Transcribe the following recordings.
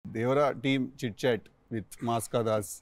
Devara team chit chat with మాస్కా దాస్.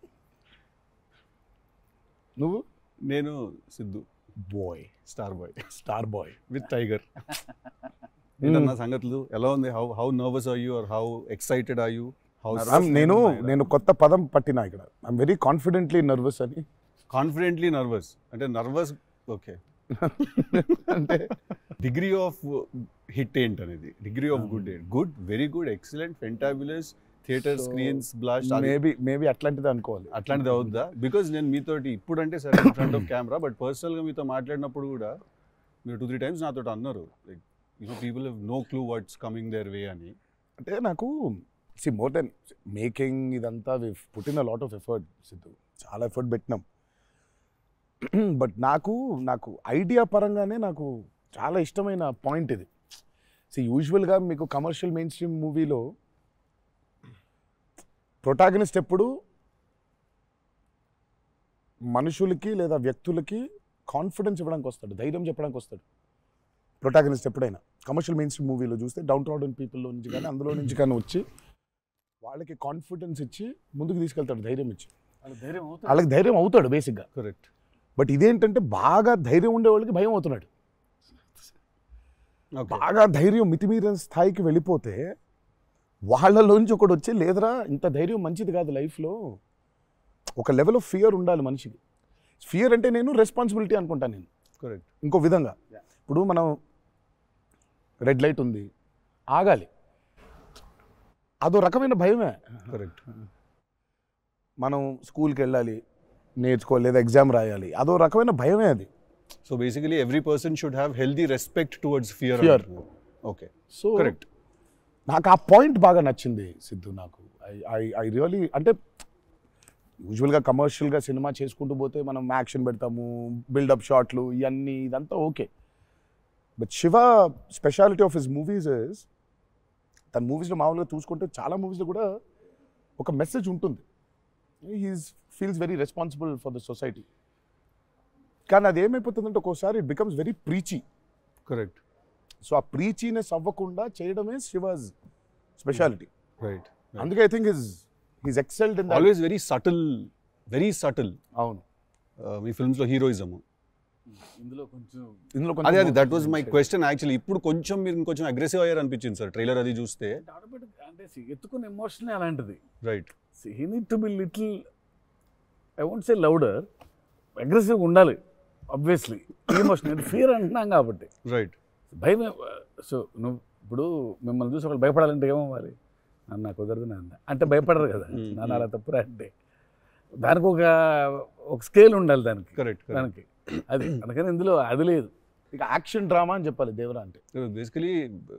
నువ్వు? నేను Siddhu boy, star boy with tiger. ఏంటన్నా సంగతులు ఎలా ఉంది? How nervous are you or how excited are you? నేను కొత్త పదం పట్టినా ఇక్కడ. ఐఎమ్ వెరీ కాన్ఫిడెంట్లీ నర్వస్ అని. కాన్ఫిడెంట్లీ నర్వస్ అంటే నర్వస్ ఓకే. అంటే డిగ్రీ ఆఫ్ హిట్ ఏంటి అనేది, డిగ్రీ ఆఫ్ గుడ్ ఏంటి? Good, very good, excellent, fantabulous, theatre screens blast, maybe అట్లాంటిది అనుకోవాలి. అట్లాంటిది అవుద్దా? బికాజ్ నేను మీతోటి ఇప్పుడు అంటే సరే in front of camera, but పర్సనల్గా మీతో మాట్లాడినప్పుడు కూడా మీరు 2-3 times నాతో అన్నారు like people have no clue what's coming their way అని. అంటే నాకు మోర్ దెన్ మేకింగ్ ఇదంతా we put in a lot of effort Siddhu, చాలా ఎఫర్ట్ పెట్టినాం. బట్ నాకు ఐడియా పరంగానే నాకు చాలా ఇష్టమైన పాయింట్ ఇది. యూజువల్గా మీకు కమర్షియల్ మెయిన్ స్ట్రీమ్ మూవీలో ప్రొటాగనిస్ట్ ఎప్పుడు మనుషులకి లేదా వ్యక్తులకి కాన్ఫిడెన్స్ ఇవ్వడానికి వస్తాడు, ధైర్యం చెప్పడానికి వస్తాడు ప్రొటాగనిస్ట్ ఎప్పుడైనా. కమర్షియల్ మెయిన్ స్ట్రీమ్ మూవీలో చూస్తే డౌన్ ట్రాడన్ పీపుల్లో నుంచి కానీ అందులో నుంచి కానీ వచ్చి వాళ్ళకి కాన్ఫిడెన్స్ ఇచ్చి ముందుకు తీసుకెళ్తాడు, ధైర్యం ఇచ్చి. వాళ్ళకి ధైర్యం అవుతాడు బేసిక్గా. కరెక్ట్. బట్ ఇదేంటంటే బాగా ధైర్యం ఉండే వాళ్ళకి భయం అవుతున్నాడు. బాగా ధైర్యం మితిమీరిన స్థాయికి వెళ్ళిపోతే వాళ్ళలోంచి ఒకటి వచ్చి లేదరా ఇంత ధైర్యం మంచిది కాదు లైఫ్లో, ఒక లెవెల్ ఆఫ్ ఫియర్ ఉండాలి మనిషికి. ఫియర్ అంటే నేను రెస్పాన్సిబిలిటీ అనుకుంటాను నేను. కరెక్ట్. ఇంకో విధంగా ఇప్పుడు మనం రెడ్ లైట్ ఉంది, ఆగాలి, అదో రకమైన భయమే. కరెక్ట్. మనం స్కూల్కి వెళ్ళాలి, నేర్చుకోవాలి, లేదా ఎగ్జామ్ రాయాలి, అదో రకమైన భయమే అది. So basically every person should have healthy respect towards fear. Okay. So correct. నాకు ఆ పాయింట్ బాగా నచ్చింది సిద్ధు. నాకు ఐ రియలీ అంటే యూజువల్గా కమర్షియల్గా సినిమా చేసుకుంటూ పోతే మనం యాక్షన్ పెడతాము, బిల్డప్ షాట్లు, ఇవన్నీ ఇదంతా okay. But Siva speciality of his movies is, తన మూవీస్లో మామూలుగా చూసుకుంటే చాలా మూవీస్లో కూడా ఒక మెసేజ్ ఉంటుంది. Feels very responsible for the society. కానీ అది ఏమైపోతుందంటే ఒక్కోసారి it becomes very preachy. Correct. So ఆ ప్రీచీనెస్ అవ్వకుండా చేయడమే శివాజ్ స్పెషాలిటీ. రైట్. అందుకే I think he's excelled in always very subtle. అవును. మీ ఫిల్మ్స్లో హీరోయిజం ఇందులో కొంచెం అదే that was my question actually. ఇప్పుడు కొంచెం మీరు ఇంకొంచెం అగ్రెసివ్ అయ్యారు అనిపించింది సార్ ట్రైలర్ అది చూస్తే. అంటే ఎత్తుకున్న ఎమోషన్ అలాంటిది. Right. He need to be little, I won't say louder, అగ్రెసివ్గా ఉండాలి ఆబ్వియస్లీ. ఎమోషన్ ఫియర్ అంటున్నాం కాబట్టి. రైట్. భయం. సో నువ్వు ఇప్పుడు మిమ్మల్ని చూసి ఒకళ్ళు భయపడాలంటే ఏమవ్వాలి? నాకు కుదరదు నాన్న అంటే భయపడరు కదా. నాన్న అలా తప్పురా అంటే దానికి ఒక స్కేల్ ఉండాలి దానికి. కరెక్ట్. దానికి అది అందుకని ఇందులో అది లేదు. ఇక యాక్షన్ డ్రామా అని చెప్పాలి దేవరా అంటే. బేసికలీ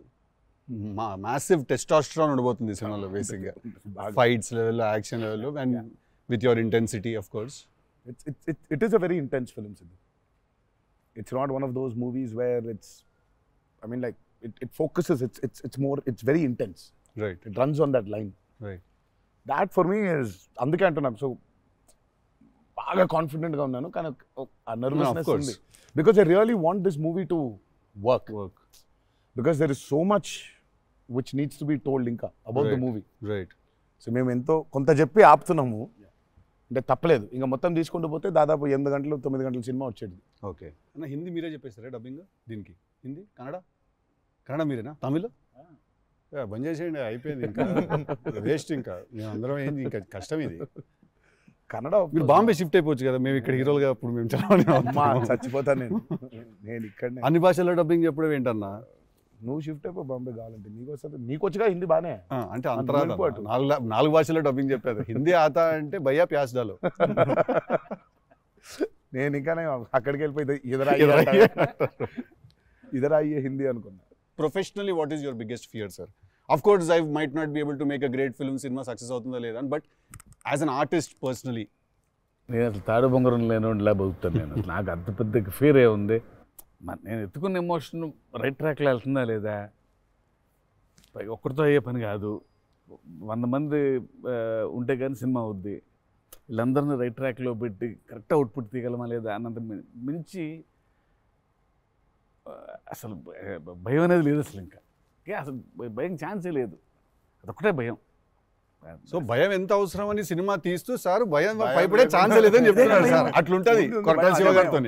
మ్యాసివ్ టెస్టాస్టెరాన్ ఉండబోతుంది సినిమాలో బేసిక్గా, ఫైట్స్ లెవెల్లో, యాక్షన్ లెవెల్లో, and with your intensity of course. It is a very intense film, Sidhu. It's not one of those movies where it's, I mean, like it focuses. It's very intense. Right. It runs on that line. Right. That for me is అందుకే అంటున్నాను. So బాగా కాన్ఫిడెంట్గా ఉన్నాను, కానీ ఆ nervousness ఉంది. Because I really want this movie to work. Because there is so much which needs to be told ఇంకా about the movie. Right. So మేము ఎంతో కొంత చెప్పి ఆపుతున్నాము అంటే తప్పలేదు. ఇంకా మొత్తం తీసుకుంటూ పోతే దాదాపు 8 గంటలు 9 గంటల సినిమా వచ్చేది. ఓకే అన్న, హిందీ మీరే చెప్పేస్తారా డబ్బింగ్ దీనికి? హిందీ, కన్నడ మీరేనా? తమిళ్ బంద్ చేసేయండి, అయిపోయింది ఇంకా వేస్ట్. ఇంకా మేము అందరం ఏంది, ఇంకా కష్టం ఇది. కన్నడ మీరు బాంబే షిఫ్ట్ అయిపోవచ్చు కదా, మేము ఇక్కడ హీరోలుగా అప్పుడు మేము చచ్చిపోతాను నేను ఇక్కడ. అన్ని భాషల్లో డబ్బింగ్ చెప్పడం ఏంటన్నా? నువ్వు షిఫ్ట్ అయిపో బాంబే కావాలంటే, నీకు వస్తుంది, నీకు వచ్చుగా హిందీ బాగానే. అంటే అంతరా 4 భాషల్లో డబ్బింగ్ చెప్పారు. హిందీ ఆతా అంటే భయ్యా ప్యాస్ డాలో. నేను ఇంకానే అక్కడికి వెళ్ళిపోయి ఇదరా అయ్యే హిందీ అనుకున్నా. Professionally what is your biggest fear sir? Of course I might not be able to make a great film, సినిమా సక్సెస్ అవుతుందా లేదా, but as an artist personally నేను అసలు తాడు బొంగరం లేనిలా బతుకుతాను నేను. నాకు అంత పెద్ద ఫియర్ ఏముంది? నేను ఎత్తుకున్న ఎమోషన్ రైట్ ట్రాక్లో వెళ్తుందా లేదా? ఒక్కరితో అయ్యే పని కాదు, 100 మంది ఉంటే కానీ సినిమా అవుద్ది. వీళ్ళందరినీ రైట్ ట్రాక్లో పెట్టి కరెక్ట్ అవుట్పుట్ తీయగలమా లేదా అన్నంత మించి అసలు భయం అనేది లేదు అసలు. ఇంకా అసలు భయం ఛాన్సే లేదు. అదొక్కటే భయం. సో భయం ఎంత అవసరం అని సినిమా తీస్తూ సార్ భయం భయపడే ఛాన్స్ లేదని చెప్తున్నాడు సార్. అట్లుంటది కొరటాల శివ గారితో.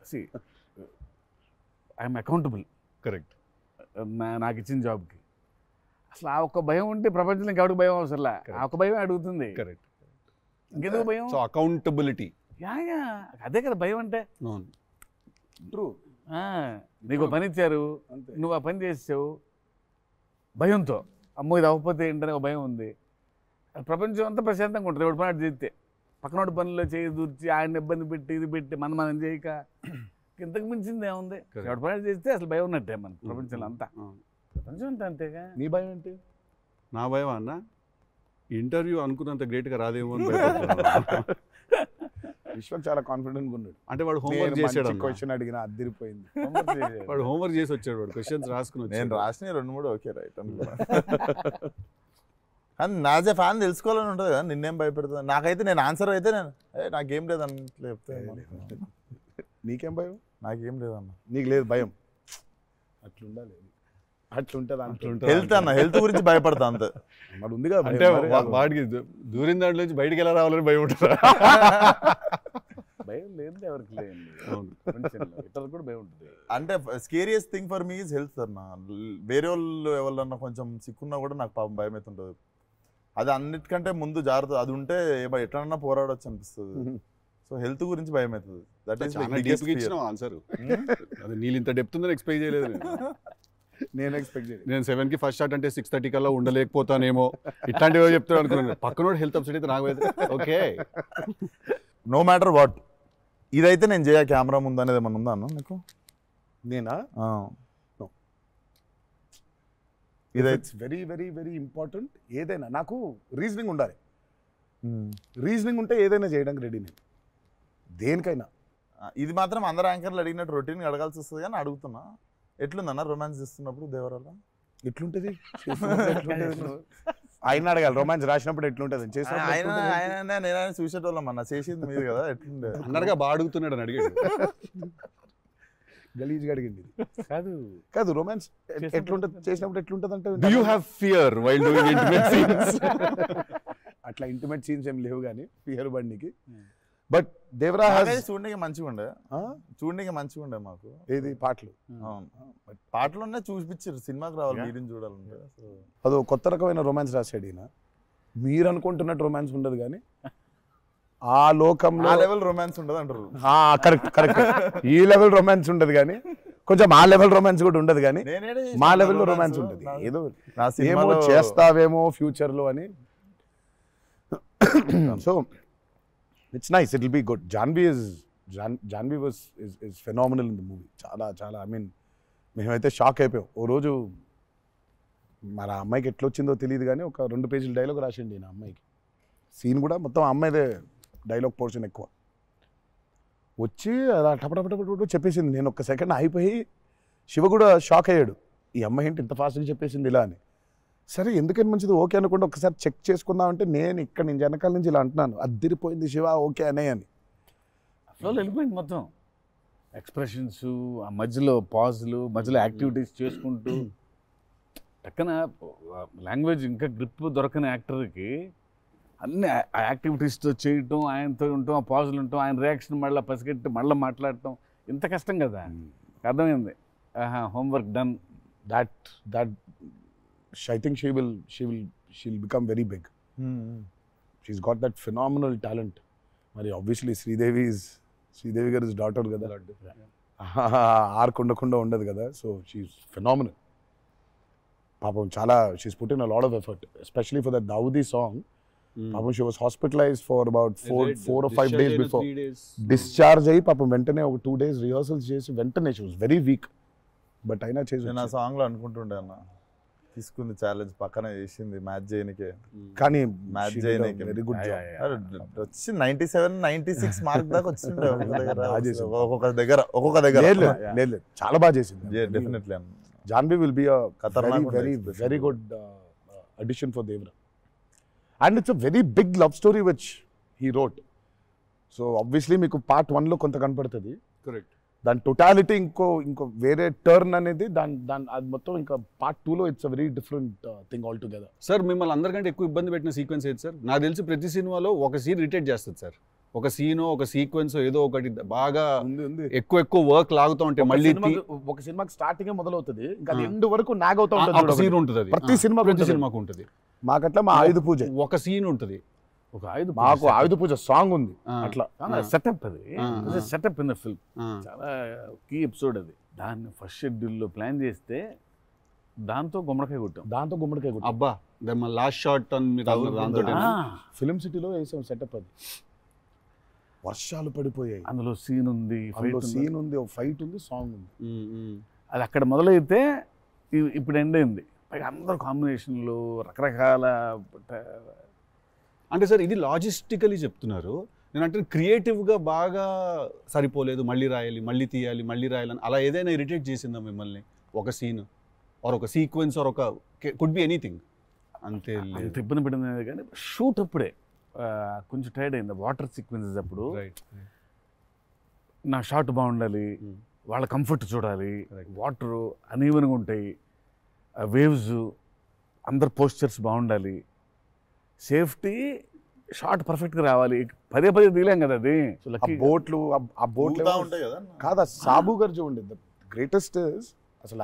I'm accountable. కరెక్ట్. నాకు ఇచ్చిన జాబ్కి అసలు ఆ ఒక్క భయం ఉంటే ప్రపంచంలో ఇంకెవరికి భయం అవసరంలా. ఆ ఒక్క భయం అడుగుతుంది. కరెక్ట్. ఇంకెందుకు భయం? So accountability. యా అదే కదా భయం అంటే. ట్రూ. నీకు పని ఇచ్చారు, నువ్వు ఆ పని చేసావు భయంతో, అమ్మో ఇది అవ్వకపోతే ఏంటనే ఒక భయం ఉంది. ప్రపంచం అంతా ప్రశాంతంగా ఉంటుంది ఎవడు పని చేస్తే. పక్కనోటి పనుల్లో చేయి దూర్చి ఆయన ఇబ్బంది పెట్టి ఇది పెట్టి మనం చేయక ఇంతకు మించింది ఏముంది? ఎవడు పని చేస్తే అసలు భయం ఉన్నట్టే మన ప్రపంచంలో అంతా. ప్రపంచం అంతా అంతేగా. నీ భయం ఏంటి? నా భయం అన్న ఇంటర్వ్యూ అనుకున్నంత గ్రేట్గా రాదేమో అని. విశ్వక్ చాలా కాన్ఫిడెంట్గా ఉన్నాడు. అంటే వాడు హోంవర్క్ చేసాడు. క్వశ్చన్ అడిగిన అదిరిపోయింది. వాడు హోంవర్క్ చేసి వచ్చాడు. వాడు క్వశ్చన్స్ రాసుకుని వచ్చాడు. నేను రాసిన 2-3 ఓకే రైట్ అనుకున్నా. కానీ నాజే ఫ్యాన్ తెలుసుకోవాలని ఉంటుంది కదా, నిన్నేం భయపెడుతుంది. నాకైతే నేను ఆన్సర్ అయితే నేను నాకేం లేదన్న చెప్తే. నీకేం భయం? నాకేం లేదన్న. నీకు లేదు భయం? అట్లుండాలి. అట్లుంటుంది. హెల్త్ అన్న, హెల్త్ గురించి భయపడతా అంతే. మరి ఉంది కదా. అంటే వాడికి దూరిన దాంట్లో నుంచి బయటికి ఎలా రావాలని భయం ఉంటుంది. భయం లేదు ఎవరికి లేదు. ఇతరులకు కూడా భయం ఉంటుంది. అంటే scariest thing for me is health అన్న. వేరే వాళ్ళు ఎవరన్నా కొంచెం సిక్కున్నా కూడా నాకు పాపం భయం అవుతుంటుంది. అది అన్నిటికంటే ముందు జాగ్రత్త. అది ఉంటే ఎట్లన్నా పోరాడొచ్చు అనిపిస్తుంది. సో హెల్త్ గురించి భయం అవుతుంది. దట్ ఈస్ ఇచ్చిన ఆన్సర్. అది నీళ్ళు ఇంత డెప్త్ ఉందని ఎక్స్పెక్ట్ చేయలేదు నేను ఎక్స్పెక్ట్ చేయలేదు. నేను 7కి ఫస్ట్ షాట్ అంటే 6:30 కల్లా ఉండలేకపోతానేమో ఇట్లాంటివి చెప్తాను అనుకున్నాను. పక్కనోడు హెల్త్ అప్సెట్ అయితే నాకు ఓకే. నో మ్యాటర్ వాట్ ఇదైతే నేను చేయ కెమెరా ముందు అనేది ఏమన్నా ఉందా అన్న నీకు? నేనా? ఇదైతే వెరీ వెరీ వెరీ ఇంపార్టెంట్. ఏదైనా నాకు రీజనింగ్ ఉండాలి. రీజనింగ్ ఉంటే ఏదైనా చేయడానికి రెడీ నేను, దేనికైనా. ఇది మాత్రం అందరు యాంకర్లు అడిగినట్టు రొటీన్ అడగాల్సి వస్తుంది కానీ అడుగుతున్నా. ఎట్లుందన్న రొమాన్స్ చేస్తున్నప్పుడు దేవరాల? ఎట్లుంటది ఆయన అడగాలి. రొమాన్స్ రాసినప్పుడు ఎట్లుంటది? నేనైనా చూసేటోళ్ళం అన్న, చేసింది మీరు కదా. ఎట్లుండే అన్నట్టుగా బాగా అడుగుతున్నాడు అని అడిగాడు. గలీజ్గా అడిగింది. కాదు కాదు రొమాన్స్ ఎట్లుంటది చేసినప్పుడు ఎట్లుంటది అంటే Do you have fear while doing intimate scenes? అట్లా ఇంటిమేట్ సీన్స్ ఏం లేవు కానీ ఫియర్ బండికి. బట్ దేవరా చూడడానికి మంచిగా ఉండే, చూడడానికి మంచిగా ఉండే మాకు. ఏది పాటలు? పాటలున్నా చూపించారు, సినిమాకి రావాలి మీరు చూడాలంటే. అదో కొత్త రకమైన రొమాన్స్ రాశాడు ఈయన. మీరు అనుకుంటున్నట్టు రొమాన్స్ ఉండదు కానీ ఆ లోకంలో లెవెల్ రొమాన్స్ ఉండదు అంటారు. Correct correct. ఈ లెవెల్ రొమాన్స్ ఉండదు కానీ కొంచెం ఆ లెవెల్ రొమాన్స్ కూడా ఉండదు కానీ మా లెవెల్లో రొమాన్స్ ఉంటుంది. ఏదో ఏమో చేస్తావేమో ఫ్యూచర్లో అని. So it's nice, it will be good. Janhvi is phenomenal in the movie. చాలా చాలా ఐ మీన్ మేమైతే షాక్ అయిపోయాం. ఓ రోజు మరి ఆ అమ్మాయికి ఎట్లా వచ్చిందో తెలియదు కానీ ఒక 2 పేజీల డైలాగ్ రాసిండి నా అమ్మాయికి. సీన్ కూడా మొత్తం అమ్మాయిదే డైలాగ్ పోర్షన్ ఎక్కువ. వచ్చి అలా టపటపటపట చెప్పేసింది. నేను ఒక్క సెకండ్ అయిపోయి శివ కూడా షాక్ అయ్యాడు. ఈ అమ్మాయి ఏంటి ఇంత ఫాస్ట్గా చెప్పేసింది ఇలా అని. సరే ఎందుకని మంచిది ఓకే అనుకుంటే ఒకసారి చెక్ చేసుకుందామంటే నేను ఇక్కడ నుంచి వెనకాల నుంచి ఇలా అంటున్నాను, అద్దిరిపోయింది శివ ఓకే అనే అని. ఫ్లోలో వెళ్ళిపోయింది మొత్తం. ఎక్స్ప్రెషన్స్, ఆ మధ్యలో పాజులు, మధ్యలో యాక్టివిటీస్ చేసుకుంటూ పక్కన లాంగ్వేజ్ ఇంకా గ్రిప్ దొరకని యాక్టర్కి అన్ని ఆ యాక్టివిటీస్తో చేయటం, ఆయనతో ఉండటం, ఆ పాజులు ఉండటం, ఆయన రియాక్షన్ మళ్ళీ పసిగట్టి మళ్ళీ మాట్లాడటం ఇంత కష్టం కదా. అర్థమైంది. Homework done. That I think she'll become very big. She's got that phenomenal talent. మరి obviously శ్రీదేవి గారి డాటర్ కదా, ఆర్క్ ఉండకుండా ఉండదు కదా. So she's phenomenal. పాపం చాలా she's put in a lot of effort, especially for that Daavudi song. పాపం she was hospitalised for about 4 or 5 days before discharge అయ్యి పాపం వెంటనే ఒక 2 days రిహర్సల్స్ చేసి వెంటనే she was very weak. But అయినా చేసి నేను ఆ సాంగ్లో అనుకుంటుండే అన్న, తీసుకుంది ఛాలెంజ్ పక్కన చేసింది మ్యాచ్ చేయనికే. కానీ మ్యాచ్ చేయనికే వెరీ గుడ్ వచ్చి 97, 96 మార్క్ దాకా వచ్చిండే ఒక్కొక్క దగ్గర. లేదు చాలా బాగా చేసింది. Definitely Janhvi will be very good addition for Devara. And it's a very big love story which he wrote. So obviously మీకు పార్ట్ 1లో కొంత కనపడుతుంది. కరెక్ట్. దాని టోటాలిటీ ఇంకో వేరే టర్న్ అనేది దాని అది మొత్తం ఇంకా పార్ట్ 2లో it's a very different thing altogether. Sir మిమ్మల్ని అందరికంటే ఎక్కువ ఇబ్బంది పెట్టిన సీక్వెన్స్ ఏది సార్? నాకు తెలిసి ప్రతి సినిమాలో ఒక సీన్ రిటేట్ చేస్తుంది సార్. ఒక సీనో ఒక సీక్వెన్స్ ఏదో ఒకటి బాగా ఎక్కువ వర్క్ లాగుతూ ఉంటే మళ్ళీ ఒక సినిమాకి స్టార్టింగ్ మొదలవుతుంది ఇంకా అది ఎండ్ వరకు నాగవుతా ఉంటుంది. సీన్ ఉంటుంది, ప్రతి సినిమాకు ఉంటుంది. మాకట్లా మా ఆయుధ పూజ ఒక సీన్ ఉంటుంది, ఒక ఆయుధ మాకు ఆయుధ పూజ సాంగ్ ఉంది. అట్లా సెటప్ అది సెటప్ ఇన్ ద ఫిల్మ్. చాలా కీ ఎపిసోడ్ అది. దాన్ని ఫస్ట్ షెడ్యూల్లో ప్లాన్ చేస్తే దాంతో గుమ్మడికాయ కొట్టాం. అబ్బా లాస్ట్ షాట్ దాంతో ఫిలిం సిటీలో వేసాం సెటప్. అది వర్షాలు పడిపోయాయి, అందులో సీన్ ఉంది, ఒక ఫైట్ ఉంది, సాంగ్ ఉంది. అది అక్కడ మొదలైతే ఇప్పుడు ఎండ్ అయింది. పైగా అందరూ కాంబినేషన్లు రకరకాల. అంటే సార్ ఇది లాజిస్టికలీ చెప్తున్నారు, నేను అంటే క్రియేటివ్గా బాగా సరిపోలేదు, మళ్ళీ రాయాలి, మళ్ళీ తీయాలి, మళ్ళీ రాయాలని అలా ఏదైనా ఇరిటేట్ చేసిందా మిమ్మల్ని? ఒక సీన్ ఆర్ ఒక సీక్వెన్స్ ఆర్ ఒక కుడ్ బి ఎనీథింగ్? అంతే ఇబ్బంది పడింది. కానీ షూట్ అప్పుడే కొంచెం టైర్డ్ అయింది. వాటర్ సీక్వెన్సెస్ అప్పుడు నా షాట్ బాగుండాలి, వాళ్ళ కంఫర్ట్ చూడాలి, వాటర్ అనీవెన్గా ఉంటాయి, వేవ్స్, అందరు పోస్చర్స్ బాగుండాలి, సేఫ్టీ షాట్ పర్ఫెక్ట్గా రావాలి. పదే తీలేం కదా అది. బోట్లు ఉంటాయి కదా కాదా? సాబు గారు చూడండి, ద గ్రేటెస్ట్ అసలు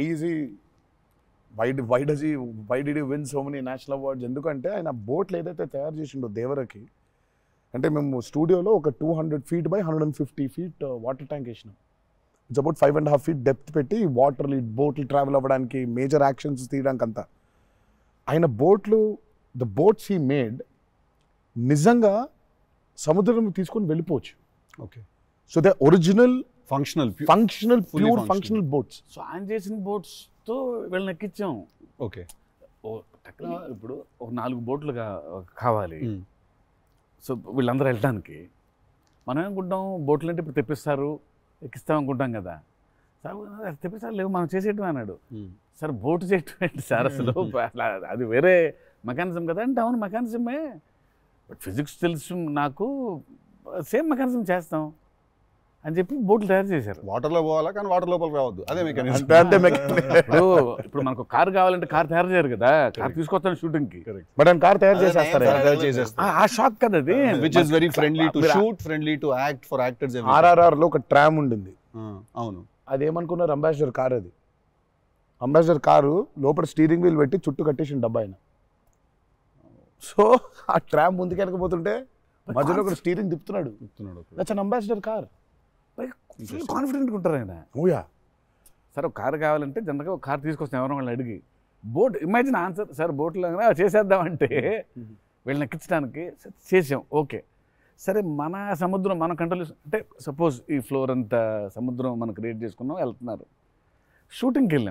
why did he win so many national awards? ఎందుకంటే ఆయన బోట్లు ఏదైతే తయారు చేసిండో దేవరకి, అంటే మేము స్టూడియోలో ఒక 200 feet by 150 feet water tank వేసినాం. ఇట్స్ అబౌట్ 5.5 feet డెప్త్ పెట్టి బోట్లు ట్రావెల్ అవ్వడానికి, మేజర్ యాక్షన్స్ తీయడానికి అంతా. ఆయన ద బోట్స్ హీ మేడ్ నిజంగా సముద్రం తీసుకొని వెళ్ళిపోవచ్చు. Okay, so they original functional pure functional boats. So ఆయన చేసిన బోట్స్తో వీళ్ళని ఎక్కించాం. ఓకే, ఇప్పుడు ఒక 4 బోట్లు కావాలి. సో వీళ్ళందరూ వెళ్ళడానికి మనం ఏమనుకుంటాం, బోట్లు అంటే ఇప్పుడు తెప్పిస్తారు, ఎక్కిస్తాం అనుకుంటాం కదా. సార్ తెప్పిస్తారు, లేవు మనం చేసేయటం అన్నాడు. సార్ బోట్ చేయటం ఏంటి సార్ అసలు? అది వేరే మెకానిజం కదా అంటే, అవును మెకానిజమే, బట్ ఫిజిక్స్ తెలుసు నాకు, సేమ్ మెకానిజం చేస్తాం అని చెప్పి బోట్లు తయారు చేశారు. వాటర్లో పోవాలా కానీ వాటర్ లోపలికి రావద్దు, అదే మెకానిజం. ఇప్పుడు మనకు కార్ కావాలంటే కార్ తయారు చేయరు కదా, కార్ తీసుకొస్తాను షూటింగ్కి, బట్ ఆయన కార్ తయారు చేసేస్తారు. ఆ షాక్ కదా అది. Which is very friendly to shoot, friendly to act for actors. RRR లో ఒక ట్రామ్ ఉండింది. అవును, అదేమనుకున్నారు, అంబాసిడర్ కార్. అది అంబాసిడర్ కారు లోపల స్టీరింగ్ వీల్ పెట్టి చుట్టూ కట్టేసిన డబ్బా ఆయన. సో ఆ ట్రామ్ ముందుకు వెనకపోతుంటే మధ్యలో ఒక స్టీరింగ్ తిప్పుతున్నాడు. That's an Ambassador car. కాన్ఫిడెంట్గా ఉంటారు ఆయన. ఓయా, సార్ ఒక కారు కావాలంటే జనరల్గా ఒక కారు తీసుకొస్తాం ఎవరైనా వాళ్ళని అడిగి. బోట్ ఇమాజిన్ ఆన్సర్, సార్ బోట్లో చేసేద్దామంటే వీళ్ళని ఎక్కించడానికి చేసాం. ఓకే, సరే మన సముద్రం మన కంట్రోల్ అంటే సపోజ్ ఈ ఫ్లోర్ అంతా సముద్రం మనం క్రియేట్ చేసుకున్నాం, వెళ్తున్నారు. షూటింగ్కి వెళ్ళాం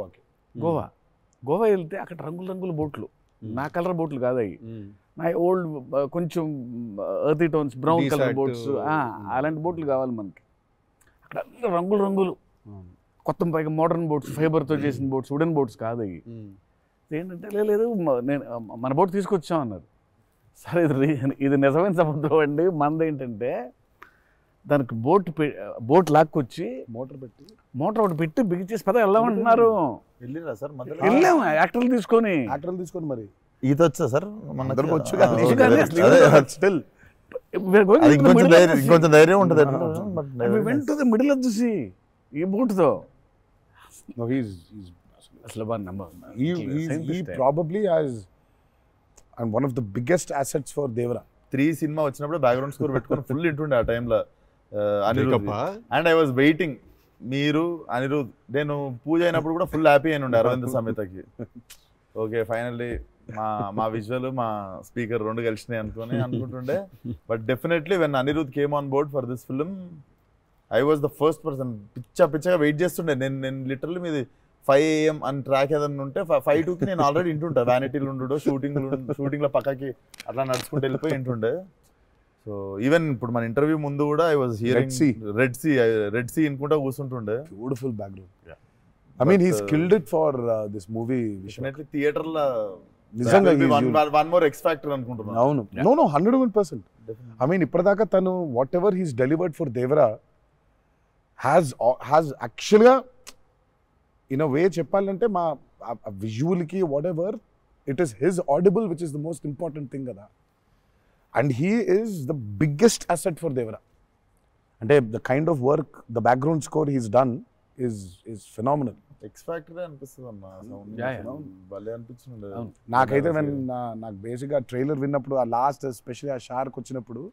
గోవా వెళ్తే అక్కడ రంగుల బోట్లు, నా కలర్ బోట్లు కాదు అవి, నా ఓల్డ్ కొంచెం earthy tones brown colour boats, అలాంటి బోట్లు కావాలి మనకి. అక్కడ రంగులు కొత్త పైగా మోడర్న్ బోట్స్, ఫైబర్తో చేసిన బోట్స్, వుడెన్ బోట్స్ కాదు అవి. ఏంటంటే లేదు నేను మన బోట్ తీసుకొచ్చాం అన్నారు. సరే ఇది నిజమైన సముద్రం అండి, మనది ఏంటంటే దానికి బోట్ లాక్కొచ్చి మోటార్ ఒకటి పెట్టి బిగించేసి పద వెళ్దామంటున్నారు. వెళ్ళాము యాక్టర్లు తీసుకొని మరి ఈత వచ్చా సార్? ఇంకొంచెం ధైర్యం ఉంటుంది. మిడిల్ ఆఫ్ ది సీ ఈ బోట్తో అసలు probably as and one of the biggest assets for Devara. 3 cinema వచ్చినప్పుడు బ్యాక్గ్రౌండ్ స్కోర్ పెట్టుకొని ఫుల్ ఇంటుండే ఆ టైంలో Anirudh. And I was waiting, మీరు అనిరుద్ నేను పూజ అయినప్పుడు కూడా ఫుల్ హ్యాపీ అయిన ఉండే అరవింద్ సమేతకి. ఓకే ఫైనల్లీ మా విజువల్ మా స్పీకర్ 2 కలిసినాయి అనుకుంటుండే. But definitely when Anirudh came on board for this film I was the first person. పిచ్చగా వెయిట్ చేస్తుండే. నేను లిటరల్లీ మీది 5 AM అని ట్రాక్ ఏదన్నా ఉంటే 5:02కి నేను ఆల్రెడీ ఇంటుంటా. వ్యానిటీలు ఉండు షూటింగ్లో పక్కకి అట్లా నడుచుకుంటూ వెళ్ళిపోయి ఇంటుండే. సో ఈవెన్ ఇప్పుడు మన ఇంటర్వ్యూ ముందు కూడా I was hearing Red Sea అనుకుంటా కూర్చుంటుండే. Beautiful background. I mean he skilled it for this movie. Definitely థియేటర్లో నిజంగా వన్ మోర్ ఎక్స్ ఫ్యాక్టర్ అనుకుంటున్నాను. అవును, నో 100%. ఐ మీన్ ఇప్పటిదాకా తను whatever he's delivered for Devara has యాక్చువల్గా ఇన్ అ వే చెప్పాలంటే మా విజువల్కి whatever it is his audible which is the most important thing కదా. And he is the biggest asset for Devara. అంటే the kind of work the background score he's done is phenomenal. Ex factory అనిపిస్తుంది అన్న sound భలే అనిపించింది. నాకైతే నాకు బేసిక్గా trailer విన్నప్పుడు ఆ లాస్ట్ ఎస్పెషల్లీ ఆ షార్క్ వచ్చినప్పుడు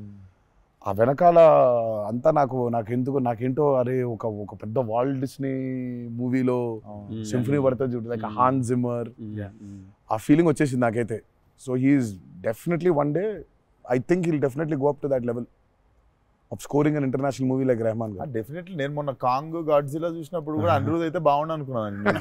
ఆ వెనకాల అంతా నాకేంటో అరే ఒక పెద్ద వాల్ట్ డిస్నీ మూవీలో సింఫనీ పడుతుంది చూడు, లైక్ హాన్ జిమ్మర్, ఆ ఫీలింగ్ వచ్చేసింది నాకైతే. So he's definitely one day I think he'll definitely go up to that level of scoring an international movie like Rahman garu. Definitely నేను మొన్న కాంగ్ గాడ్జిలా చూసినప్పుడు కూడా అనిరుద్ అయితే బాగుండు అనుకున్నాను.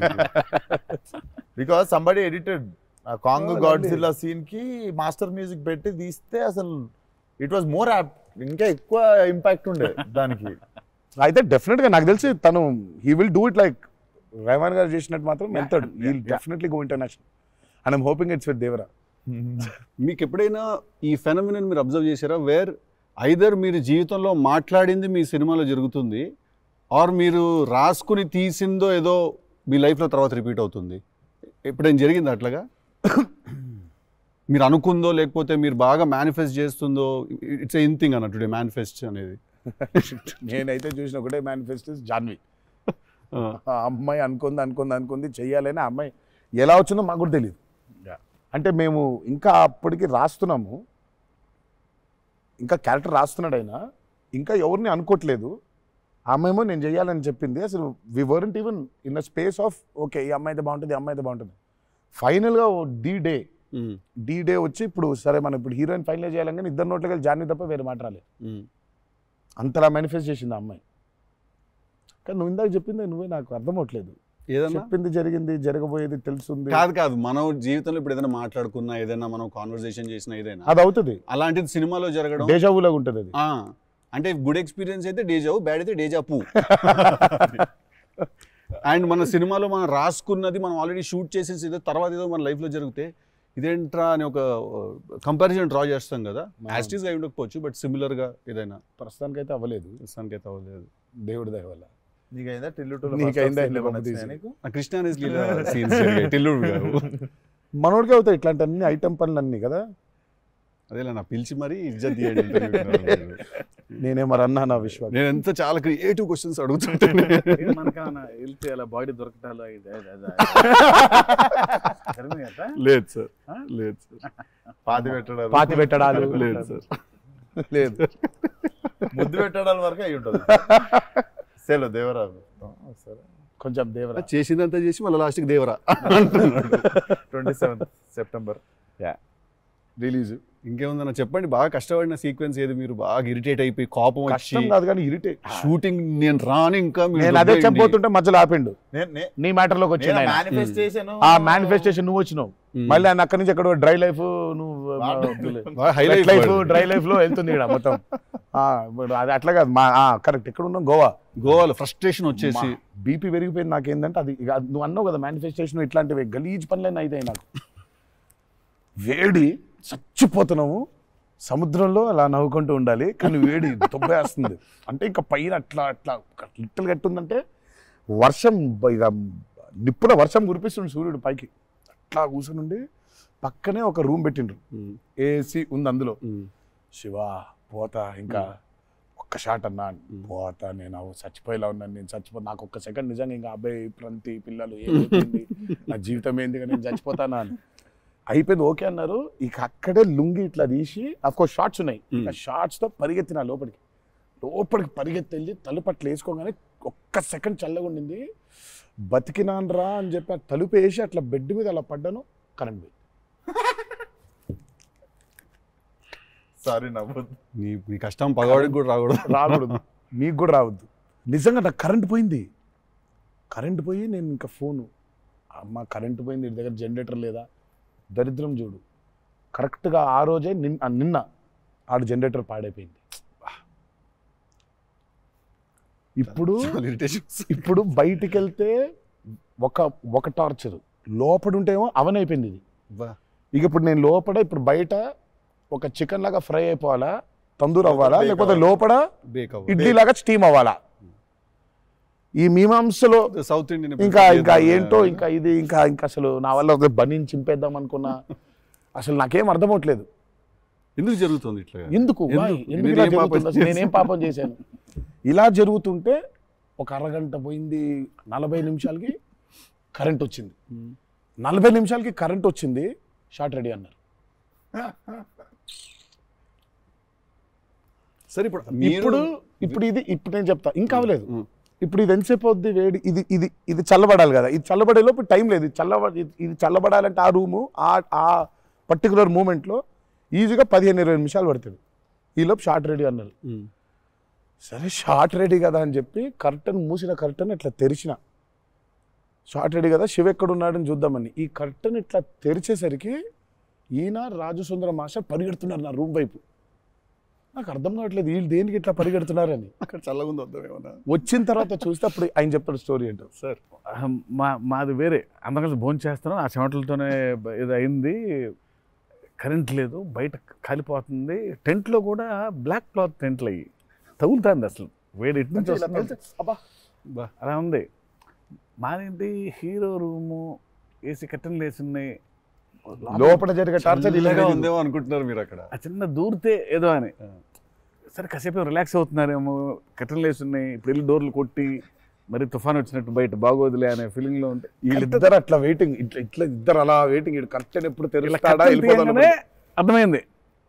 బికాస్ సంబడి ఎడిటెడ్ ఆ కాంగ్ గాడ్జిలా సీన్ కి మాస్టర్ మ్యూజిక్ పెట్టి తీస్తే అసలు ఇట్ వాజ్ మోర్ యాప్ట్, ఇంకా ఎక్కువ ఇంపాక్ట్ ఉండే దానికి. అయితే డెఫినెట్ గా నాకు తెలిసి తను he will do it like Rahman garu చేసినట్టు మాత్రం వెళ్తాడు. He definitely go international and I'm hoping it's with Devara. మీకు ఎప్పుడైనా ఈ ఫెనమినన్ మీరు అబ్జర్వ్ చేశారా, వేర్ ఐదర్ మీరు జీవితంలో మాట్లాడింది మీ సినిమాలో జరుగుతుంది, ఆర్ మీరు రాసుకుని తీసిందో ఏదో మీ లైఫ్లో తర్వాత రిపీట్ అవుతుంది? ఎప్పుడైనా జరిగింది అట్లాగా? మీరు అనుకుందో లేకపోతే మీరు బాగా మేనిఫెస్ట్ చేస్తుందో? ఇట్స్ ఎ థింగ్ అన్న టుడే మేనిఫెస్ట్ అనేది. నేనైతే చూసిన ఒకటే మేనిఫెస్ట్ జాన్వి. ఆ అమ్మాయి అనుకుంది చెయ్యాలని. ఆ అమ్మాయి ఎలా వచ్చిందో మాకు కూడా తెలియదు. అంటే మేము ఇంకా అప్పటికి రాస్తున్నాము, ఇంకా క్యారెక్టర్ రాస్తున్నాడు అయినా ఇంకా ఎవరిని అనుకోవట్లేదు. ఆ అమ్మాయేమో నేను చెయ్యాలని చెప్పింది. అసలు we weren't even in the space of okay ఈ అమ్మాయి అయితే బాగుంటుంది, ఈ అమ్మాయి అయితే బాగుంటుంది. ఫైనల్గా డి డే వచ్చి ఇప్పుడు సరే మనం ఇప్పుడు హీరోయిన్ ఫైనల్ చేయాలని ఇద్దరు నోట్లకి వెళ్ళి జాన్వి తప్ప వేరే మాట రాలేదు. అంతలా మేనిఫెస్ట్ చేసింది ఆ అమ్మాయి. కానీ నువ్వు ఇందాక చెప్పింది నువ్వే నాకు అర్థం అవట్లేదు. చెప్పింది జరిగింది, జరగబోయేది తెలుస్తుంది. కాదు మనం జీవితంలో ఇప్పుడు ఏదైనా మాట్లాడుకున్నా, ఏదైనా మనం కాన్వర్సేషన్ చేసినా ఏదైనా అది అవుతుంది. అలాంటిది సినిమాలో జరగడం డేజావులాగా ఉంటుంది అది. అంటే గుడ్ ఎక్స్పీరియన్స్ అయితే డేజావు, బ్యాడ్ అయితే డేజాపు. అండ్ మన సినిమాలో మనం రాసుకున్నది మనం ఆల్రెడీ షూట్ చేసేసి ఏదో తర్వాత ఏదో మన లైఫ్లో జరిగితే ఇదేంట్రా అని ఒక కంపారిజన్ డ్రా చేస్తాం కదా. యాస్టీస్గా అయి ఉండకపోవచ్చు, బట్ సిమిలర్గా ఏదైనా. ప్రస్తుతానికైతే అవ్వలేదు. దేవుడి దయ వల్ల. మనోడికి అవుతాయి ఇట్లాంటి అన్ని ఐటమ్ పనులు అన్ని కదా. అదేలా నా పిలిచి మరి ఇజ్జత్ తీయండి. నేనే మరి అన్నా నా విశ్వాసం. నేను ఎంత చాలా క్రియేటివ్ క్వశ్చన్స్ అడుగుతుంటాను. బాడీ దొరకటాలు లేదు సార్, లేదు సార్. పాతి పెట్టడాలు లేదు సార్, లేదు. ముద్దు పెట్టడాల వరకు అయి ఉంటుంది. సెలవు దేవరా కొంచెం దేవరా చేసిందంతా చేసి మళ్ళీ లాస్ట్కి దేవరా 27th September రిలీజ్. ఇంకేముందన్న చెప్పండి. బాగా కష్టపడిన సీక్వెన్స్ ఏది? మీరు బాగా ఇరిటేట్ అయిపోయి కోపం కష్టం కాదు కానీ ఇరిటేట్. షూటింగ్ నేను రాను ఇంకా నేను అదే చెప్పబోతుంటే మధ్యలో ఆపిండు. నీ మ్యాటర్లోకి వచ్చింది. ఆ మేనిఫెస్టేషన్ నువ్వు వచ్చినావు, మళ్ళీ ఆయన అక్కడి నుంచి ఎక్కడ డ్రై లైఫ్ డ్రై లైఫ్ లో వెళ్తుంది ఇక్కడ మొత్తం. అది అట్లా కాదు. కరెక్ట్. ఎక్కడ ఉన్నాం? గోవాలో ఫ్రస్ట్రేషన్ వచ్చేసి బీపీ పెరిగిపోయింది. నాకేందంటే అది నువ్వు అన్నావు కదా మేనిఫెస్టేషన్ ఇట్లాంటివి గలీజ్ పనులన్నీ అయితే నాకు వేడి చచ్చిపోతున్నాము. సముద్రంలో అలా నవ్వుకుంటూ ఉండాలి కానీ వేడి తొబ్బేస్తుంది. అంటే ఇంకా పైన అట్లా లిట్టలు కట్టుందంటే వర్షం ఇక నిప్పున వర్షం కురిపిస్తుంది సూర్యుడు పైకి. అట్లా కూర్చుని పక్కనే ఒక రూమ్ పెట్టిండ్రు, ఏసీ ఉంది అందులో. శివా పోతా ఇంకా ఒక్క షాట్ అన్నా పోతా, నేను చచ్చిపోయేలా ఉన్నాను, నేను చచ్చిపోతా. నాకు ఒక్క సెకండ్ నిజంగా ఇంకా అబ్బాయి ప్రంతి పిల్లలు ఏమైంది నా జీవితం ఏంది నేను చచ్చిపోతానా అని అయిపోయింది. ఓకే అన్నారు. ఇక అక్కడే లుంగి ఇట్లా తీసి అఫ్కోర్స్ షార్ట్స్ ఉన్నాయి, ఆ షార్ట్స్తో పరిగెత్తిన లోపలికి పరిగెత్తి వెళ్ళి తలుపు అట్లా వేసుకోగానే ఒక్క సెకండ్ చల్లగా ఉండింది. బతికినాన్రా అని చెప్పి ఆ తలుపు వేసి అట్లా బెడ్ మీద అలా పడ్డాను. కరెంట్ పోయింది. సారీ నవ్వద్దు. నీ కష్టం పగవాడికి కూడా రాకూడదు, మీకు కూడా రావద్దు. నిజంగా నాకు కరెంట్ పోయి నేను ఇంకా ఫోను, అమ్మ కరెంట్ పోయింది, ఇంటి దగ్గర జనరేటర్ లేదా? దరిద్రం చూడు, కరెక్ట్గా ఆ రోజే నిన్న ఆడు జనరేటర్ పాడైపోయింది. ఇప్పుడు బయటికి వెళ్తే ఒక టార్చర్, లోపల ఉంటేమో అవన్ అయిపోయింది ఇది. ఇక ఇప్పుడు నేను ఇప్పుడు బయట ఒక చికెన్ లాగా ఫ్రై అయిపోవాలా, తందూరు అవ్వాలా, లేకపోతే లోపల ఇడ్లీ లాగా స్టీమ్ అవ్వాలా? ఈ మీమాంసలో సౌత్ ఇండియన్ ఇంకా ఏంటో ఇంకా ఇది ఇంకా అసలు నా వల్ల ఒక బనీని చింపేద్దాం అనుకున్నా అసలు నాకేం అర్థమవట్లేదు. ఎందుకు జరుగుతుంది ఇట్లా? ఎందుకు ఇలా జరుగుతుంది? అసలు నేనేం పాపం చేశాను? ఇలా జరుగుతుంటే ఒక అరగంట పోయింది, 40 నిమిషాలకి కరెంట్ వచ్చింది. 40 నిమిషాలకి కరెంట్ వచ్చింది, షార్ట్ రెడీ అన్నారు. సరే ఇప్పుడు నేను చెప్తా, ఇంకా అవ్వలేదు. ఇప్పుడు ఇది ఎంతసేపు అవుద్ది వేడి? ఇది చల్లబడాలి కదా, ఇది చల్లబడే లోపు టైం లేదు. ఇది చల్లబడాలంటే ఆ రూము ఆ పర్టికులర్ మూమెంట్లో ఈజీగా 15-20 నిమిషాలు పడుతుంది. ఈలోపు షార్ట్ రెడీ అన్నారు. సరే షార్ట్ రెడీ కదా అని చెప్పి మూసిన కర్టన్ ఇట్లా తెరిచిన. షార్ట్ రెడీ కదా, శివ ఎక్కడున్నాడని చూద్దామని ఈ కర్టన్ ఇట్లా తెరిచేసరికి ఈయన రాజు సుందర మాస్టర్ పరిగెడుతున్నారు నా రూమ్ వైపు. నాకు అర్థం కావట్లేదు వీళ్ళు దేనికి ఇట్లా పరిగెడుతున్నారని. అక్కడ చల్లగా ఉంది వద్దామేమన్నా. వచ్చిన తర్వాత చూస్తే అప్పుడు ఆయన చెప్తాడు స్టోరీ ఏంటో. సార్ మాది వేరే, అందరం కలిసి భోజనం చేస్తున్నాం, ఆ చెమటలతోనే ఇది అయింది, కరెంట్ లేదు, బయట కాలిపోతుంది, టెంట్లో కూడా బ్లాక్ క్లాత్ టెంట్లు అయ్యి తగులుతుంది, అసలు వేడి ఇటు నుంచి వస్తుంది, అలా ఉంది. మాదేంటి హీరో రూము, ఏసీ కట్టెలు వేసి ఉన్నాయి, లోపల జరిగే టార్చర్ ఇలాగా ఉందేమో అనుకుంటున్నారు మీరు అక్కడ. ఆ చిన్న దూరితే ఏదో అని. సరే కాసేపు రిలాక్స్ అవుతున్నారేమో, కట్టెలు వేసి ఉన్నాయి, ఇప్పుడు వెళ్ళి డోర్లు కొట్టి మరి తుఫాన్ వచ్చినట్టు బయట బాగోదులే అనే ఫీలింగ్లో ఉంటే వీళ్ళిద్దరు అట్లా వెయిటింగ్, ఇట్లా ఇద్దరు అలా వెయిటింగ్, కర్టెన్ ఎప్పుడు తెరుస్తాడా అర్థమైంది.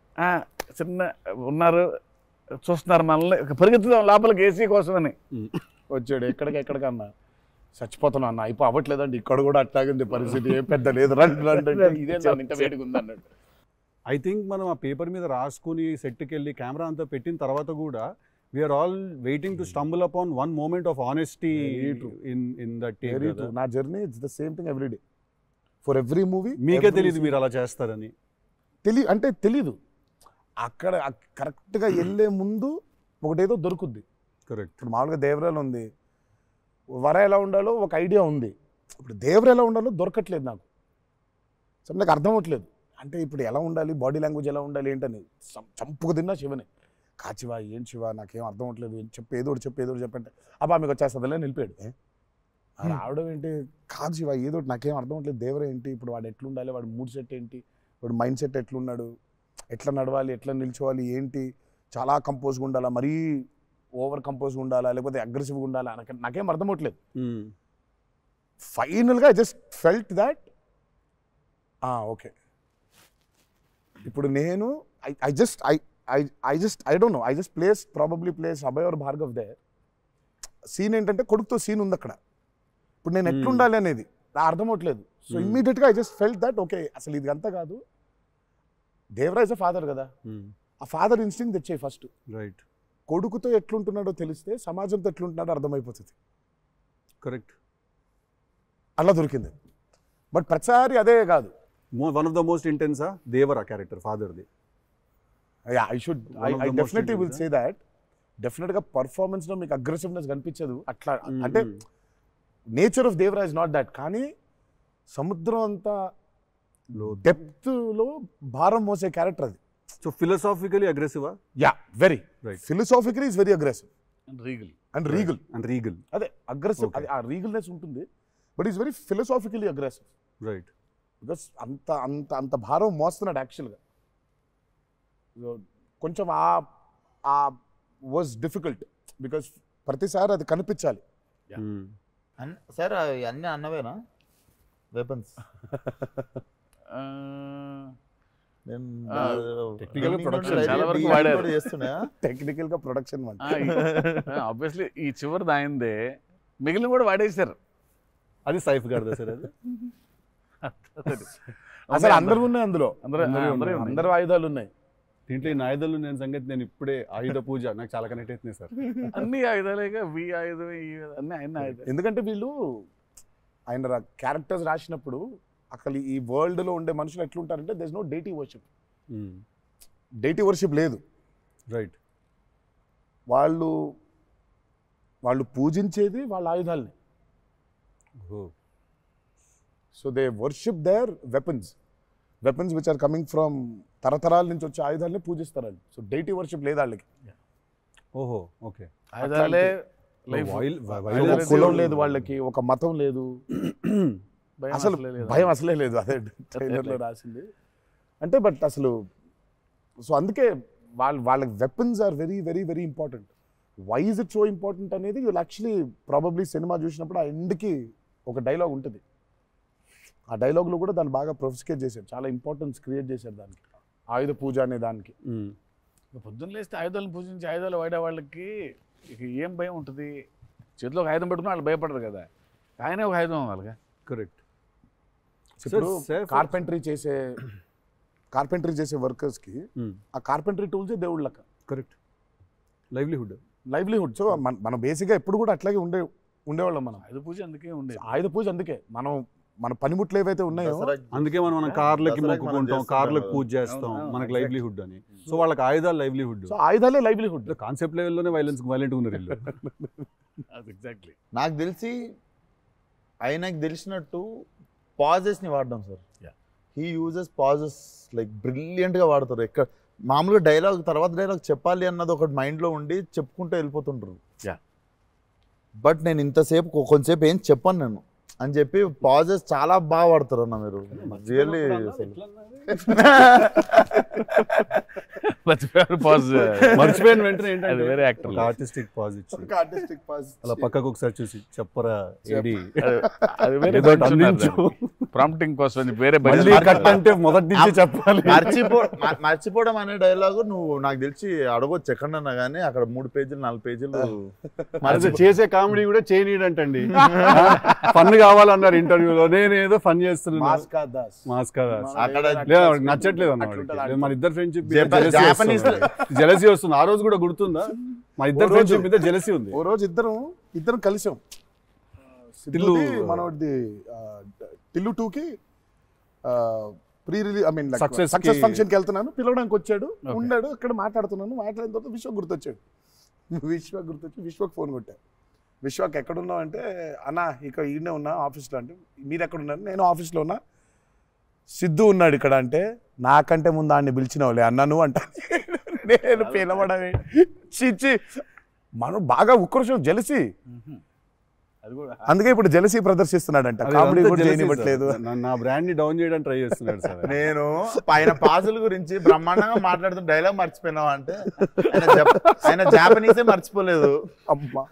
చిన్న ఉన్నారు చూస్తున్నారు మనల్ని, పరిగెత్తుదాం లోపలికి ఏసీ కోసమని వచ్చాడు. ఎక్కడికన్నా చచ్చిపోతున్నా అన్న, అయిపో అవ్వట్లేదండి, ఇక్కడ కూడా అట్లాగే పరిస్థితి, ఏం పెద్ద లేదు, రండి ఇదే ఇంత వేడిగా ఉంది అన్నట్టు. ఐ థింక్ మనం ఆ పేపర్ మీద రాసుకుని సెట్కి వెళ్ళి కెమెరా అంతా పెట్టిన తర్వాత కూడా we're all waiting to stumble upon one moment of honesty in that take. నా journey it's the same thing every day for every movie. మీకే తెలియదు మీరు అలా చేస్తారని? తెలీదు. అక్కడ కరెక్ట్గా వెళ్ళే ముందు ఒకటేదో దొరుకుద్ది. కరెక్ట్. ఇప్పుడు మామూలుగా దేవరాలు ఉంది, వర ఎలా ఉండాలో ఒక ఐడియా ఉంది, ఇప్పుడు దేవర ఎలా ఉండాలో దొరకట్లేదు నాకు. సో నాకు అర్థం అవ్వట్లేదు, అంటే ఇప్పుడు ఎలా ఉండాలి, బాడీ లాంగ్వేజ్ ఎలా ఉండాలి ఏంటని చంపుకు తిన్నా శివనే. కాచివా ఏం శివ నాకేం అర్థం అవ్వట్లేదు, ఏదో చెప్పంటే అబ్బా మీకు వచ్చేస్తుందిలే నిలిపాడు. రావడం ఏంటి, కాదు శివ ఏదో నాకేం అర్థం అవ్వట్లేదు, దేవర ఏంటి, ఇప్పుడు వాడు ఎట్లుండాలి, వాడు మూడ్ సెట్ ఏంటి, వాడు మైండ్ సెట్ ఎట్లున్నాడు, ఎట్లా నడవాలి, ఎట్లా నిల్చోవాలి ఏంటి, చాలా కంపోజ్గా ఉండాలా, మరీ ఓవర్ కంపోజ్గా ఉండాలా, లేకపోతే అగ్రెసివ్గా ఉండాలా, నాకేం అర్థం అవ్వట్లేదు. ఫైనల్గా I just felt that okay ఇప్పుడు నేను I don't know, I just probably place Abhay or Bhargav there. Scene ఏంటంటే కొడుకుతో సీన్ ఉంది అక్కడ, ఇప్పుడు నేను ఎట్లుండాలి అనేది నా అర్థం అవట్లేదు. సో ఇమ్మీడియట్గా I just felt that okay అసలు ఇది అంతా కాదు, దేవరాజ్ ఫాదర్ కదా, ఆ ఫాదర్ ఇన్స్టింక్ట్ తెచ్చాయి ఫస్ట్. రైట్. కొడుకుతో ఎట్లుంటున్నాడో తెలిస్తే సమాజంతో ఎట్లుంటున్నాడో అర్థమైపోతుంది. కరెక్ట్. అలా దొరికింది. బట్ ప్రతిసారి అదే కాదు. వన్ ఆఫ్ ద మోస్ట్ ఇంటెన్సా దేవరా క్యారెక్టర్ ఫాదర్ది. I definitely will say that. డెఫినెట్గా పర్ఫార్మెన్స్లో మీకు అగ్రెసివ్నెస్ కనిపించదు అట్లా, అంటే nature of Devara is not that. కానీ సముద్రం అంతా డెప్త్లో భారం మోసే క్యారెక్టర్ అది. సో ఫిలసాఫికలీ అగ్రెసివా? Yeah, very right. Philosophically is very aggressive and regal. అదే అగ్రెసివ్, అది ఆ రీగల్నెస్ ఉంటుంది, but is very philosophically aggressive. Right. Because అంత భారం మోస్తున్నాడు యాక్చువల్గా. కొంచెం ఆ వాజ్ డిఫికల్ట్ బికాస్ ప్రతిసారి అది కనిపించాలి. సార్ అన్నీ అన్నవేనా వెపన్స్? టెక్నికల్ గా ప్రొడక్షన్ ఆబ్వియస్లీ ఈ చివరిది ఆయనదే, మిగిలిన కూడా వాడేశారు. అది సైఫ్ గారిదా సార్? అది అసలు అందరూ ఉన్నాయి అందులో, అందరూ ఆయుధాలు ఉన్నాయి దీంట్లో. ఈ ఆయుధాలు నేను సంగతి నేను ఇప్పుడే ఆయుధ పూజ నాకు చాలా కనెక్ట్ అవుతుంది సార్. అన్ని ఆయుధాలేగా, వి ఆయుధం అన్ని ఆయన ఆయుధాలు. ఎందుకంటే వీళ్ళు ఆయన క్యారెక్టర్స్ రాసినప్పుడు అసలు ఈ వరల్డ్ లో ఉండే మనుషులు ఎట్లుంటారంటే there is no deity worship. Deity worship లేదు. రైట్. వాళ్ళు పూజించేది వాళ్ళ ఆయుధాలని. So they worship their weapons which are coming from తరతరాల నుంచి వచ్చే ఆయుధాలని పూజిస్తారు వాళ్ళు. సో డైటీ వర్షిప్ లేదు వాళ్ళకి. ఓహో, ఓకే. ఆయుధాలే లైఫ్ ఒక కులం లేదు వాళ్ళకి, ఒక మతం లేదు, అసలు భయం అసలే లేదు. అదే ట్రైలర్లో రాసింది అంటే. బట్ అసలు సో అందుకే వాళ్ళకి weapons are very very very important. Why is it so important అనేది వీళ్ళు యాక్చువల్లీ ప్రాబబ్లీ సినిమా చూసినప్పుడు ఆ ఎండ్కి ఒక డైలాగ్ ఉంటుంది. ఆ డైలాగ్లో కూడా దాన్ని బాగా ప్రొఫిస్కేట్ చేశారు, చాలా ఇంపార్టెన్స్ క్రియేట్ చేశారు దానికి, ఆయుధ పూజ అనే దానికి. పొద్దున్న లేస్తే ఆయుధాలను పూజించి ఆయుధాలు వాడే వాళ్ళకి ఇక ఏం భయం ఉంటుంది? చేతిలో ఒక ఆయుధం పెట్టుకుని వాళ్ళు భయపడరు కదా, ఆయనే ఒక ఆయుధం వాళ్ళగా. కరెక్ట్. ఇప్పుడు కార్పెంటరీ చేసే వర్కర్స్కి ఆ కార్పెంటరీ టూల్సే దేవుళ్ళ లెక్క. కరెక్ట్. లైవ్లీహుడ్. సో మనం బేసిక్గా ఎప్పుడు కూడా అట్లాగే ఉండేవాళ్ళం. మనం ఆయుధ పూజ అందుకే ఉండేది. ఆయుధ పూజ అందుకే మన పనిముట్లు ఏవైతే ఉన్నాయో అందుకే మనం కార్లకి మొక్కుకుంటాం, కార్లకు పూజ చేస్తాం, మనకి లైవ్లీహుడ్ అని. సో వాళ్ళకి ఆయుధాలు లైవ్లీహుడ్. సో ఆయుధాలే లైవ్లీహుడ్. కాన్సెప్ట్ లెవెల్లోనే వైలెంట్ ఉన్నారు వీళ్ళు. ఎగ్జాక్ట్లీ. నాకు తెలిసి ఆయనకు తెలిసినట్టు పాజెస్ని వాడడం sir. He uses pauses like బ్రిలియంట్గా వాడతారు. ఎక్కడ మామూలుగా డైలాగ్ తర్వాత డైలాగ్ చెప్పాలి అన్నది ఒకటి మైండ్లో ఉండి చెప్పుకుంటూ వెళ్ళిపోతుంటారు. బట్ నేను ఇంతసేపు కొంచెంసేపు ఏం చెప్పాను నేను అని చెప్పి పాజెస్ చాలా బాగా వాడతారు అన్న మీరు. రియల్లీ మర్చిపోయిన వెంటనే ఏంటంటే వేరే యాక్టర్ ఆర్టిస్టిక్ పాజ్ ఇచ్చి అలా పక్కకు ఒకసారి చూసి చెప్పరా ఏడి ప్రాంప్టింగ్ కోసం వేరే కట్ అంటే మొదటి నుంచి చెప్పాలి. మర్చిపోవడం అనే డైలాగ్ నువ్వు నాకు తెలిసి అడగొచ్చు ఎక్కడన్నా కానీ అక్కడ 3 పేజీలు 4 పేజీలు చేసే కామెడీ కూడా చేయనీడంటండి. ఫన్ కావాలన్నారు ఇంటర్వ్యూలో, నేను ఏదో ఫన్ చేస్తున్నాను. అక్కడ నచ్చట్లేదు అన్న. మన ఇద్దరు ఫ్రెండ్షిప్ జెలసీ వస్తుంది. ఆ రోజు కూడా గుర్తుందా? మా ఇద్దరు ఫ్రెండ్షిప్ మీద జెలసీ ఉంది. ఓ రోజు ఇద్దరం కలిసాం. మనది టిల్లు 2కి pre release I mean success ఫంక్షన్కి వెళ్తున్నాను, పిలవడానికి వచ్చాడు, ఉన్నాడు అక్కడ, మాట్లాడుతున్నాను. మాట్లాడిన తర్వాత విశ్వక్ గుర్తొచ్చి విశ్వక్ ఫోన్ కొట్టా. విశ్వక్ ఎక్కడున్నావు అంటే, అన్న ఇక ఈడనే ఉన్నా ఆఫీస్లో. అంటే మీరు ఎక్కడ ఉన్నారు? నేను ఆఫీస్లో ఉన్నా. సిద్ధు ఉన్నాడు ఇక్కడ అంటే, నాకంటే ముందు ఆయన్ని పిలిచినవులే అన్నా నువ్వు అంటా. నేను పిలవడమే చిచ్చి. మనం బాగా ఉక్రోషం, జెలసీ. అందుకే ఇప్పుడు జెలసీ ప్రదర్శిస్తున్నాడంట. కామెడీ కూడా చేయనివ్వట్లేదు. నా బ్రాండ్ ని డౌన్ చేయడానికి ట్రై చేస్తున్నాడు సార్. నేను ఆయన పాజుల గురించి బ్రహ్మాండంగా మాట్లాడుతున్న డైలాగ్ మర్చిపోయినావా అంటే, ఆయన జాపనీసే మర్చిపోలేదు. అమ్మా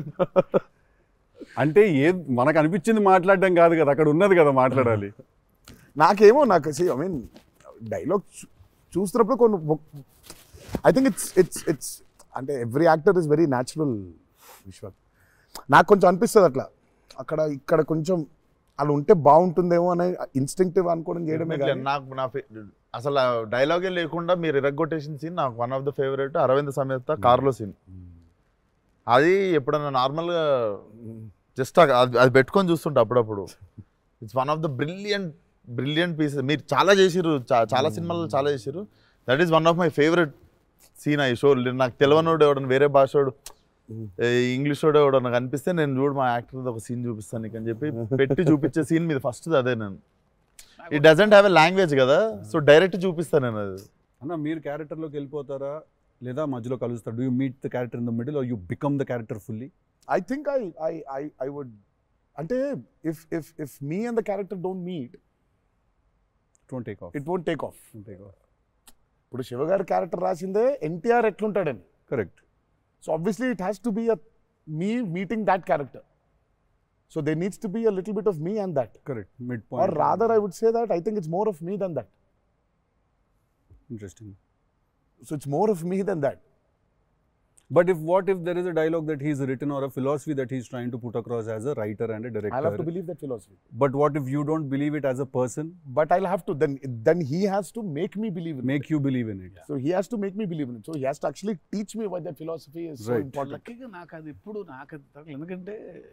అంటే మనకు అనిపించింది మాట్లాడడం కాదు కదా, అక్కడ ఉన్నది కదా మాట్లాడాలి. నాకు ఐ మీన్ డైలాగ్ చూస్తున్నప్పుడు కొన్ని ఐ థింక్ ఇట్స్ అంటే every actor is very natural. Vishwak నాకు కొంచెం అనిపిస్తుంది అట్లా, ఇక్కడ కొంచెం అలా ఉంటే బాగుంటుందేమో అనే ఇన్స్టింక్టివ్ అనుకోవడం చేయడమే. నాకు అసలు డైలాగే లేకుండా మీరు ఇరగ్గొట్టేసిన సీన్ నాకు one of the favourite. Aravinda Sametha కార్లో సీన్. అది ఎప్పుడన్నా నార్మల్గా జస్ట్ అది పెట్టుకొని చూస్తుంటా అప్పుడప్పుడు. It's one of the brilliant pieces. మీరు చాలా చేసిర్రు, చాలా సినిమాలు చాలా చేసిర్రు. That is one of my favourite scene. ఈ షో నాకు తెలియనోడు ఎవడన్నా, వేరే భాషోడు, ఇంగ్లీష్ వాడు ఎవడో నాకు అనిపిస్తే, నేను చూడు మా యాక్టర్ ఒక సీన్ చూపిస్తాను నీకు అని చెప్పి పెట్టి చూపించే సీన్ మీద ఫస్ట్ అదే. నేను it doesn't have a language కదా, సో డైరెక్ట్ చూపిస్తాను నేను అది. అన్న మీరు క్యారెక్టర్లోకి వెళ్ళిపోతారా లేదా మధ్యలో కలుస్తారు? Do you meet the character in the middle or you become the character fully? I think I would, అంటే if me and the character don't meet, it won't take off. ఇప్పుడు శివగారి క్యారెక్టర్ రాసిందే ఎన్టీఆర్ ఎట్లుంటాడని. Correct. So obviously it has to be me meeting that character. So there needs to be a little bit of me and that. Correct. Midpoint. Or rather I would say that I think it's more of me than that. Interesting. So it's more of me than that. But what if there is a dialogue that he's written or a philosophy that he's trying to put across as a writer and a director? I'll have to believe that philosophy. But what if you don't believe it as a person? But I'll have to, then he has to make me believe in it. Make you believe in it. Yeah. So he has to make me believe in it. So he has to actually teach me why that philosophy is so important. లక్కీగా నాకు అది ఇప్పుడు ఎందుకంటే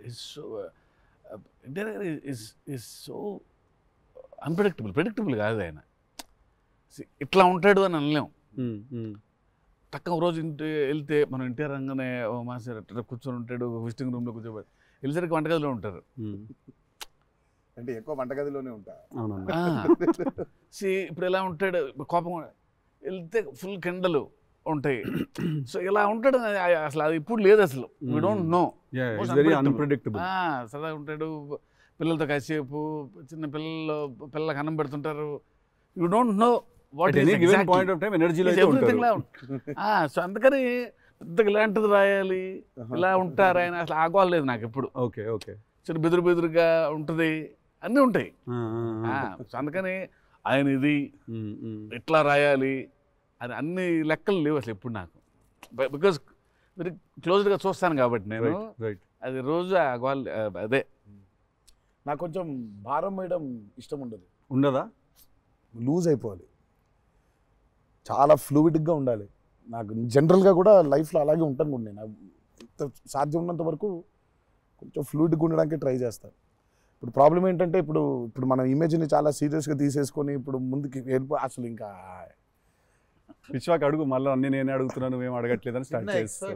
is so predictable కాదు ఆయన. ఇట్లా ఉంటాడు అని అనలేం. తక్కువ రోజు వెళ్తే మనం ఎన్టీఆర్ రంగానే మాస్టర్ అట్లా కూర్చొని ఉంటాడు, విజిటింగ్ రూమ్లో కూర్చోబెట్టి, వెళ్ళేసరికి వంటగదిలో ఉంటారు. అంటే ఎక్కువ వంటగదిలోనే ఉంటా. ఇప్పుడు ఎలా ఉంటాడు, కోపం వెళ్తే ఫుల్ కెండలు, ఉంటాయి. సో ఇలా ఉంటాడు అసలు అది ఇప్పుడు లేదు అసలు. We don't know. Very unpredictable. సరదా ఉంటాడు, పిల్లలతో కాసేపు, చిన్న పిల్లలకు అన్నం పెడుతుంటారు. You don't know what point of time ఎనర్జీలో సో అందుకని పెద్దగా ఇలాంటిది రాయాలి, ఇలా ఉంటారు ఆయన, అసలు ఆగోలేదు నాకు ఎప్పుడు. Okay okay. చిన్న బెదురుగా ఉంటుంది, అన్నీ ఉంటాయి. సో అందుకని ఆయన ఇది ఇట్లా రాయాలి అని అన్ని లెక్కలు లేవు అసలు ఎప్పుడు నాకు. బికాజ్ వెరీ క్లోజ్గా చూస్తాను కాబట్టి నేను అది రోజు అదే. నాకు కొంచెం భారం వేయడం ఇష్టం ఉండదా? లూజ్ అయిపోవాలి, చాలా ఫ్లూయిడ్గా ఉండాలి. నాకు జనరల్గా కూడా లైఫ్లో అలాగే ఉంటాను కూడా నేను. ఎంత సాధ్యం ఉన్నంత వరకు కొంచెం ఫ్లూయిడ్గా ఉండడానికి ట్రై చేస్తాను. ఇప్పుడు ప్రాబ్లం ఏంటంటే ఇప్పుడు మన ఇమేజ్ని చాలా సీరియస్గా తీసేసుకొని ఇప్పుడు ముందుకి అసలు ఇంకా విశ్వాక్ అడుగు మళ్ళీ అన్ని నేనే అడుగుతున్నాను, నువ్వేం అడగట్లేదని స్టార్ట్ చేస్తావు.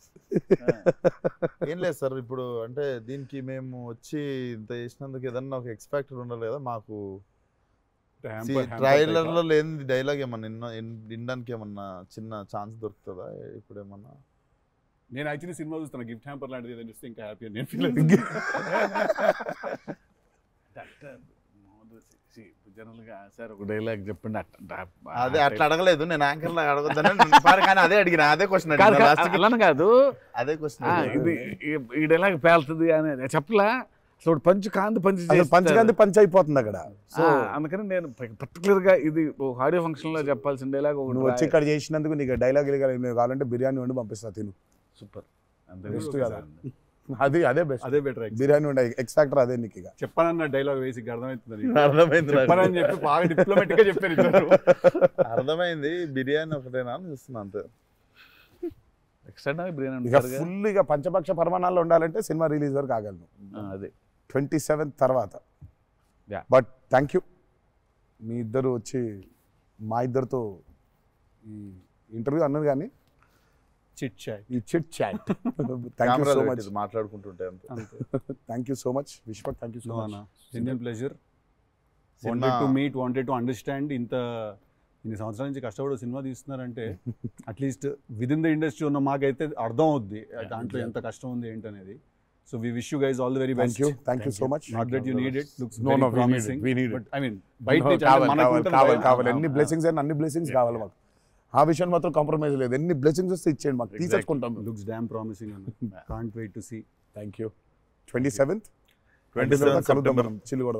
ఏం లేదు సార్, ఇప్పుడు అంటే దీనికి మేము వచ్చి ఇంత చేసినందుకు ఏదన్నా ఒక ఎక్స్పెక్టర్ ఉండాలి కదా మాకు. ట్రైలర్లో లేని డైలాగ్ ఏమన్నా వినడానికి ఏమన్నా చిన్న ఛాన్స్ దొరుకుతుందా ఇప్పుడు ఏమన్నా? నేను యాక్చువల్లీ సినిమా చూస్తాను, గిఫ్ట్ హ్యాంపర్ లాంటిది ఏదైనా చూస్తే ఇంకా హ్యాపీ అని నేను ఫీల్ జనరల్గా సార్ ఒక డైలాగ్ చెప్పండి. అదే అట్లా అడగలేదు నేను, యాంకర్ లాగా అడగొద్దని కానీ అదే అడిగిన, అదే క్వశ్చన్ అలా కాదు, అదే క్వశ్చన్. ఇది ఈ డైలాగ్ పేలుతుంది అని చెప్పలా. సో పంచకాంతి పంచ్ అయిపోతుంది అక్కడ. సో అందుకని నేను పర్టికులర్గా ఇది ఆడియో ఫంక్షన్లో చెప్పాల్సిన డైలాగ్ ఒకటి వచ్చి ఇక్కడ చేసినందుకు నీకు డైలాగ్ కావాలంటే బిర్యానీ వండి పంపిస్తా, తిను. సూపర్. బెస్ట్ కదా, అదే బెస్ట్, అదే బెటర్. బిర్యానీ వండి ఎక్స్ ఫ్యాక్టర్ అదే నీకు. ఇక చెప్పానన్న డైలాగ్ వేసి అర్థమవుతుంది, అర్థమైంది చెప్పానని చెప్పి బాగా డిప్లొమాటిక్ గా చెప్పారు. అర్థమైంది, బిర్యానీ ఒకటేనా అని చూస్తున్నా అంతే. ఇక ఫుల్ ఇక పంచపక్ష పరమాణాల్లో ఉండాలంటే సినిమా రిలీజ్ వరకు ఆగలను, అదే 27th తర్వాత. బట్ థ్యాంక్ యూ, మీ ఇద్దరు వచ్చి మా ఇద్దరితో ఈ ఇంటర్వ్యూ అన్నది కానీ ఈ chit chat thank you so much. మాట్లాడుకుంటుంటే thank you so much Vishwak, thank you so much. Genuine pleasure. Wanted to meet, wanted to understand. ఇన్ని సంవత్సరాల నుంచి కష్టపడి సినిమా తీస్తున్నారంటే at least within the industry ఉన్న మాకైతే అర్థం అవుద్ది దాంట్లో ఎంత కష్టం ఉంది ఏంటనేది. So we wish you guys all the very best. Thank you so much. Not that you need it, looks No, very promising. we need it. But I mean బయట కావాలి ఎన్ని బ్లెస్సింగ్స్ అయినా అన్ని బ్లెస్సింగ్స్ కావాలి మాకు. ఆ విషయం మాత్రం కాంప్రమైజ్ లేదు. ఎన్ని బ్లెస్సింగ్స్ వస్తే ఇచ్చేయండి మాకు, తీసేసుకుంటాం. Looks damn promising and can't wait to see. Thank you. 27th September. చిల్లు కూడా